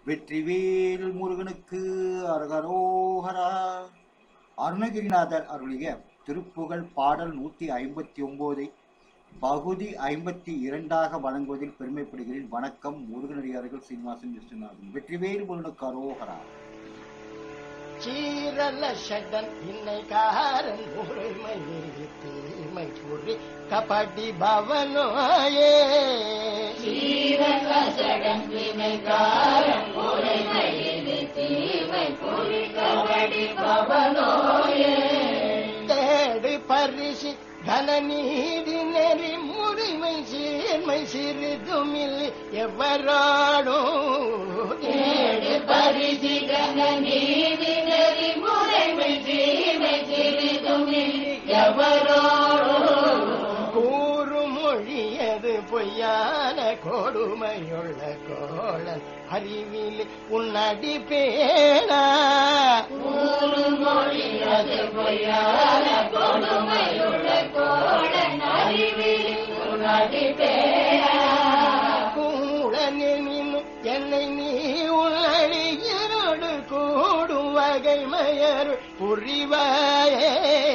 வெற்றிவேல் முருகனுக்கு அரகரோகரா. அருணகிரிநாதர் அருளிய திருப்புகழ் பாடல் 159 பகுதி 52 வழங்குவதில் பெருமைப்படுகிறேன். வணக்கம். முருகனடியார்கள் சீனிவாசன் விஸ்வநாதன். வெற்றிவேல் முருகனுக்கு அரோகரா. சீரல ஷடன் இன்னைக்காரன் முறைமை தீமை புரி கபடி பவனோயே. சீரல ஷடன் இன்னைக்காரன் முறைமை தீமை புரி கபடி பவனோயே. தேடு பரிசு கனநீதி நெறி முறைமை சீர்மை சிறிதுமில் எவராடும். தேடு பரிசு கனநீதி நெறி முறைமை சீர்மை சிறிதுமில் எவராடும். கூறும் மொழியது பொய்யான கொடுமையுள்ள கோளன் அறிவில் உன்னடி பேணா. கூறும் மொழியது பொய்யான கொடுமையுள்ள கோளன் அறிவில் உன்னடி பேணா. கூடனினும் என்னை நீ உள்ளடியரோடு கூடும் வகை மயர் புரிவாயே.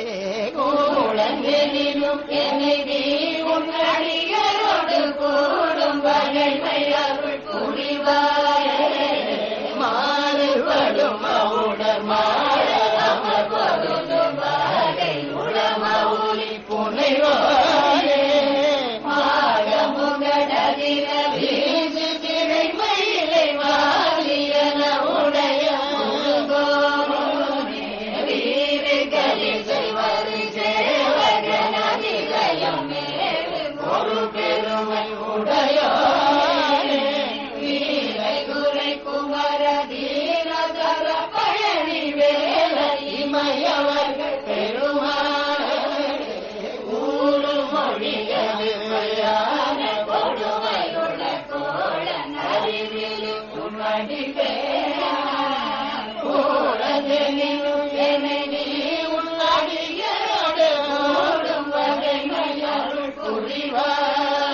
கூடனினும் என்னை நீ உன்னடியரோடு கூடும் வகை மயர் புரிவாயே. மாறுபடும் மவுடர் மாற அமர் பொருந்தும் வகை உளமவுலி புனைவாயே. மாகமுகடதிர வீசு திரை மயிலை வாலியன உடைய முருகோனே. வீறு கலிசை வரு சேவகன நிலையம் மேறு ஒரு பெருமை உடையோனே. வீரை குறை குமர தீரதர பழனி வேல இமயவர்கள் பெருமானே. ஊரு மொழியது பொய்யான கொடுமையுள்ள கோளன் அறிவில் உன்னடி பேணா. கூடனினும் என்னை நீ உன்னடியரோடு கூடும் வகை மயருள் புரிவாய்.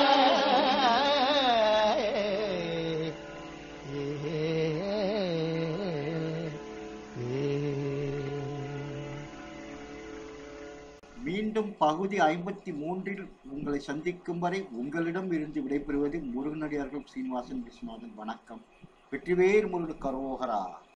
மீண்டும் பகுதி 53 உங்களை சந்திக்கும் வரை உங்களிடம் இருந்து விடைபெறுவது முருகனடியார்கள் சீனிவாசன் விஸ்வநாதன். வணக்கம். வெற்றிவேல் முருகனுக்கு அரோகரா.